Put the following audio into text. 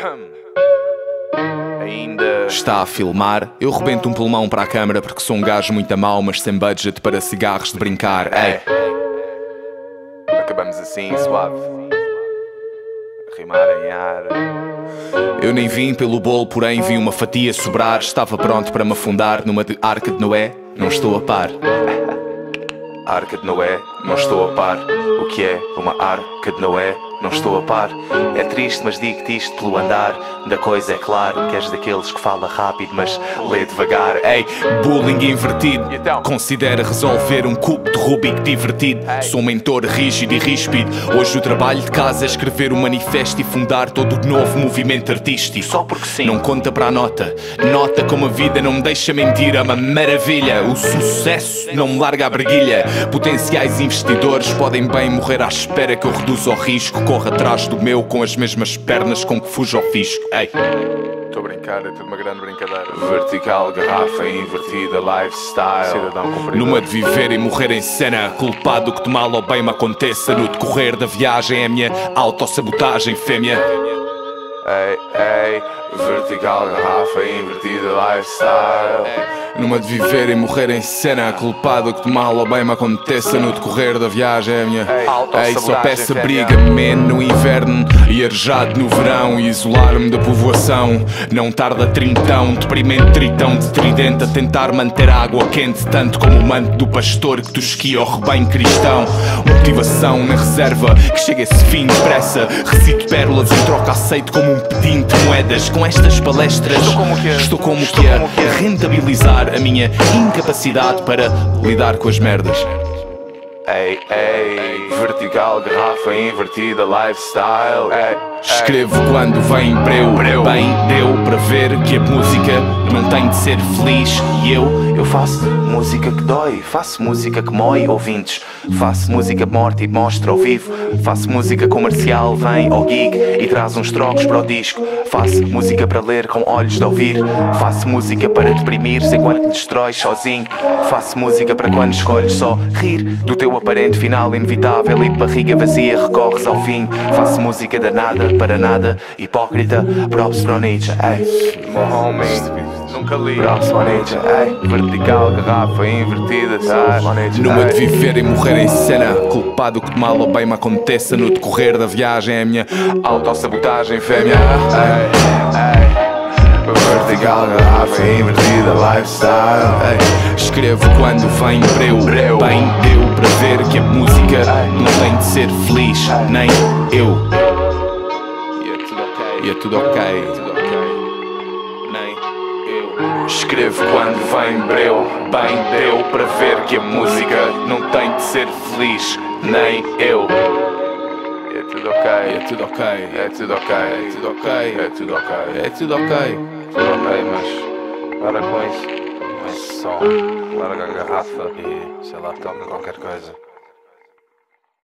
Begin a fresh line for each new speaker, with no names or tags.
Ainda
Está a filmar, eu rebento um pulmão para a câmara porque sou um gajo muito a mau, mas sem budget para cigarros de brincar. Ei,
acabamos assim, suave. A rimar em ar.
eu nem vim pelo bolo, porém vi uma fatia sobrar. Estava pronto para me afundar numa de Arca de Noé, não estou a par.
Arca de Noé, não estou a par. O que é uma Arca de Noé? Não estou a par. É triste, mas digo-te isto pelo andar da coisa, é claro que és daqueles que fala rápido, mas lê devagar.
Ei, bullying invertido.
E então?
Considera resolver um cubo de Rubik divertido. Sou um mentor rígido e ríspido. Hoje o trabalho de casa é escrever um manifesto e fundar todo o novo movimento artístico.
Só porque sim.
Não conta para a nota. Nota como a vida não me deixa mentir. É uma maravilha. O sucesso não me larga a breguilha. Potenciais investidores podem bem morrer à espera que eu reduza o risco. Corro atrás do meu com as mesmas pernas com que fujo ao fisco. Ei,
Estou a brincar, é tudo uma grande brincadeira. Vertical, garrafa invertida, lifestyle. Cidadão cumpridor.
numa de viver e morrer em cena, culpado que de mal ou bem me aconteça. No decorrer da viagem é a minha autossabotagem, fêmea.
Ei, vertical, garrafa invertida, lifestyle.
Numa de viver e morrer em cena, culpado que de mal ou bem me aconteça. No decorrer da viagem é a minha. Ei, só peço briga, man, no inverno e arejado no verão, e isolar-me da povoação. Não tarda trintão, deprimente tritão de tridente, a tentar manter a água quente, tanto como o manto do pastor que tosquia ao rebanho cristão. Motivação na reserva, que chega esse fim depressa. Recito pérolas em troca, aceito como um pedinte de moedas. Com estas palestras estou como que a rentabilizar a minha incapacidade para lidar com as merdas.
Ei, vertical, garrafa invertida, lifestyle.
Escrevo quando vem breu. Bem, deu para ver que a música não tem de ser feliz. E
Eu faço música que dói, faço música que mói ouvintes. Faço música morte e mostra ao vivo. Faço música comercial, vem ao gig e traz uns trocos para o disco. Faço música para ler com olhos de ouvir. Faço música para deprimir enquanto te destróis sozinho. Faço música para quando escolhes só rir do teu aparente final inevitável e de barriga vazia recorres ao fim. Faço música da nada para nada, hipócrita, props para o Nietzsche. Meu homie, nunca li. Props para o Nietzsche, vertical, garrafa invertida,
numa de viver e morrer em cena, culpado que de mal ou bem me aconteça. No decorrer da viagem é a minha
autossabotagem, fêmea. Vertical, garrafa invertida, lifestyle.
Escrevo quando vem breu. Bem, deu para ver que a música não tem de ser feliz, nem eu. E é tudo ok, nem eu.
Escrevo quando vem breu. Bem, deu para ver que a música não tem de ser feliz, nem eu. E é tudo ok,
É tudo ok,
é tudo ok,
é tudo ok,
é tudo ok,
é tudo ok.
tudo ok, mas para com isso. Mas só larga a garrafa e sei lá, toca qualquer coisa.